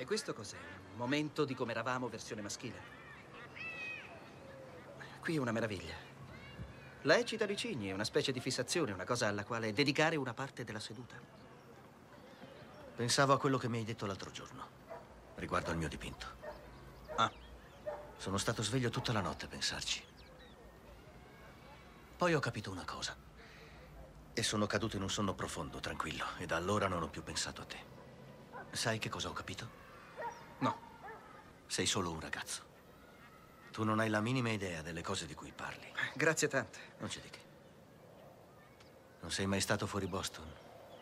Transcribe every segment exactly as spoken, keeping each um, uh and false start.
questo cos'è? Un momento di come eravamo versione maschile? Qui è una meraviglia. La eccita di Cigni è una specie di fissazione, una cosa alla quale dedicare una parte della seduta. Pensavo a quello che mi hai detto l'altro giorno, riguardo al mio dipinto. Ah. Sono stato sveglio tutta la notte a pensarci. Poi ho capito una cosa. E sono caduto in un sonno profondo, tranquillo, e da allora non ho più pensato a te. Sai che cosa ho capito? No. Sei solo un ragazzo. Tu non hai la minima idea delle cose di cui parli. Grazie tante. Non c'è di che. Non sei mai stato fuori Boston?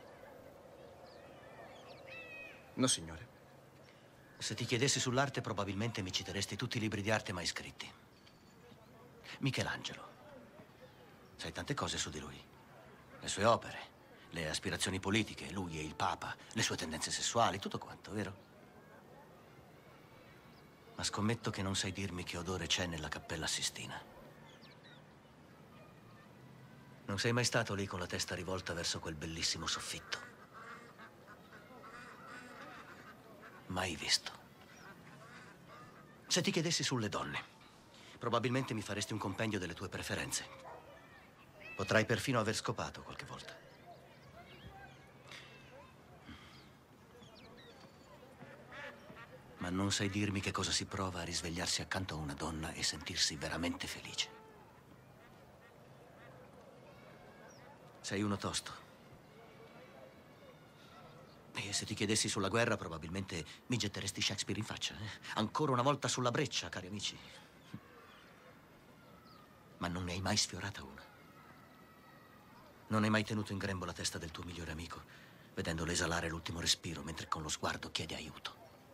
No, signore. Se ti chiedessi sull'arte, probabilmente mi citeresti tutti i libri di arte mai scritti. Michelangelo. Sai tante cose su di lui. Le sue opere, le aspirazioni politiche, lui e il Papa, le sue tendenze sessuali, tutto quanto, vero? Ma scommetto che non sai dirmi che odore c'è nella Cappella Sistina. Non sei mai stato lì con la testa rivolta verso quel bellissimo soffitto. Mai visto. Se ti chiedessi sulle donne, probabilmente mi faresti un compendio delle tue preferenze. Potrai perfino aver scopato qualche volta. Ma non sai dirmi che cosa si prova a risvegliarsi accanto a una donna e sentirsi veramente felice. Sei uno tosto. E se ti chiedessi sulla guerra, probabilmente mi getteresti Shakespeare in faccia. Eh? Ancora una volta sulla breccia, cari amici. Ma non ne hai mai sfiorata una. Non hai mai tenuto in grembo la testa del tuo migliore amico, vedendolo esalare l'ultimo respiro mentre con lo sguardo chiede aiuto.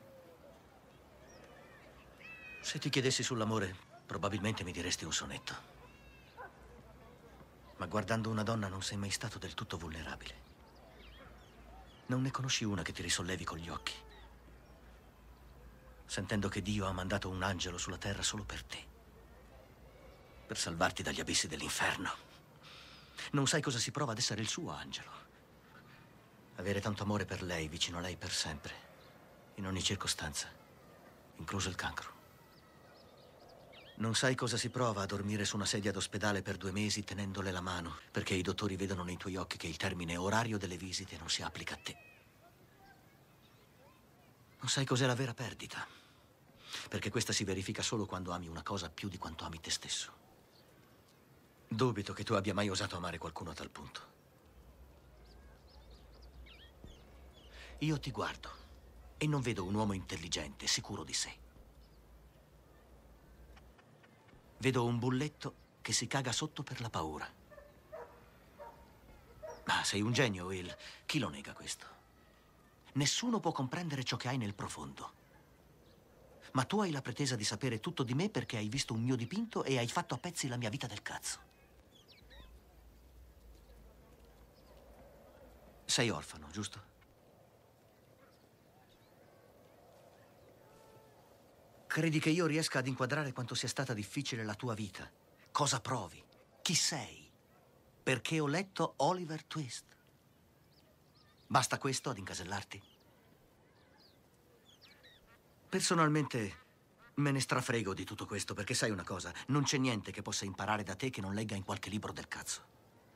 Se ti chiedessi sull'amore, probabilmente mi diresti un sonetto. Ma guardando una donna non sei mai stato del tutto vulnerabile. Non ne conosci una che ti risollevi con gli occhi, sentendo che Dio ha mandato un angelo sulla terra solo per te, per salvarti dagli abissi dell'inferno. Non sai cosa si prova ad essere il suo angelo. Avere tanto amore per lei, vicino a lei per sempre, in ogni circostanza, incluso il cancro. Non sai cosa si prova a dormire su una sedia d'ospedale per due mesi tenendole la mano, perché i dottori vedono nei tuoi occhi che il termine orario delle visite non si applica a te. Non sai cos'è la vera perdita, perché questa si verifica solo quando ami una cosa più di quanto ami te stesso. Dubito che tu abbia mai osato amare qualcuno a tal punto. Io ti guardo e non vedo un uomo intelligente, sicuro di sé. Vedo un bulletto che si caga sotto per la paura. Ah, sei un genio, Will. Chi lo nega questo? Nessuno può comprendere ciò che hai nel profondo. Ma tu hai la pretesa di sapere tutto di me perché hai visto un mio dipinto e hai fatto a pezzi la mia vita del cazzo. Sei orfano, giusto? Credi che io riesca ad inquadrare quanto sia stata difficile la tua vita? Cosa provi? Chi sei? Perché ho letto Oliver Twist. Basta questo ad incasellarti? Personalmente me ne strafrego di tutto questo, perché sai una cosa, non c'è niente che possa imparare da te che non legga in qualche libro del cazzo.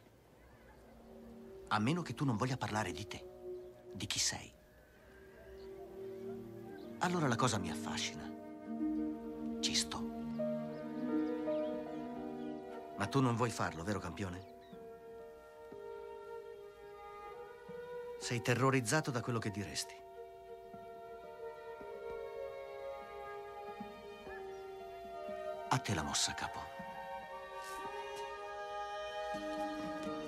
A meno che tu non voglia parlare di te, di chi sei. Allora la cosa mi affascina. Ci sto. Ma tu non vuoi farlo, vero campione? Sei terrorizzato da quello che diresti. A te la mossa, capo.